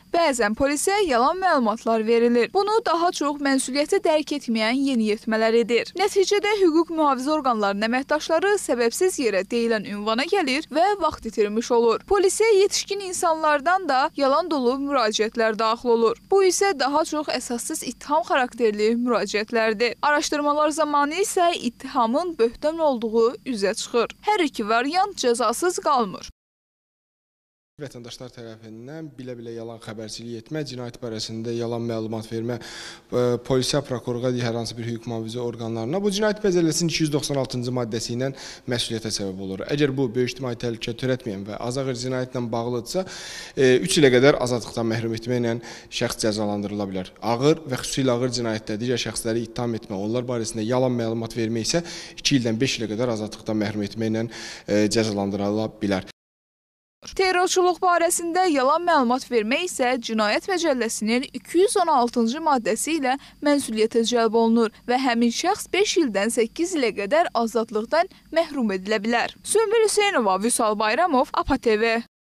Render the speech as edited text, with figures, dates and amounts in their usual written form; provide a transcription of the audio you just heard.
Bəzən polisə yalan məlumatlar verilir. Bunu daha çox məsuliyyəti dərk etməyən yeniyetmələr edir. Nəticədə hüquq mühafizə orqanlarının əməkdaşları səbəbsiz yerə deyilən ünvana gəlir və vaxt itirmiş olur. Polisə yetişkin insanlardan da yalan dolu müraciətlər daxil olur. Bu isə daha çox əsassız ittiham xarakterli müraciətlərdir. Araşdırmalar zamanı isə ittihamın böhtan olduğu üzə çıxır. Hər iki variant cəzasız qalmır. Vətəndaşlar tərəfindən bilə-bilə yalan xəbərçilik etmə, cinayət barəsində yalan məlumat vermə, polisə, prokurorluğa, hər hansı bir hüquq mühafizə orqanlarına bu Cinayət Məcəlləsinin 296-cı maddəsi ilə məsuliyyətə səbəb olur. Əgər bu böyük ictimai təhlükə törətməyən və az ağır cinayətlə bağlıdırsa, 3 ilə qədər azadlıqdan məhrum etməklə şəxs cəzalandırıla bilər. Ağır və xüsusilə ağır cinayətdə digər şəxsləri ittiham etmə, onlar barəsində yalan məlumat vermək isə 2 ildən 5 ilə qədər azadlıqdan məhrum etməklə cəzalandırıla bilər. Terrorçuluq barəsində yalan məlumat vermək isə Cinayət Məcəlləsinin 216-cı maddəsi ilə məsuliyyətə cəlb olunur və həmin şəxs 5 ildən 8 ilə qədər azadlıqdan məhrum edilə bilər. Sümbül Hüseynova, Vüsal Bayramov, APA TV.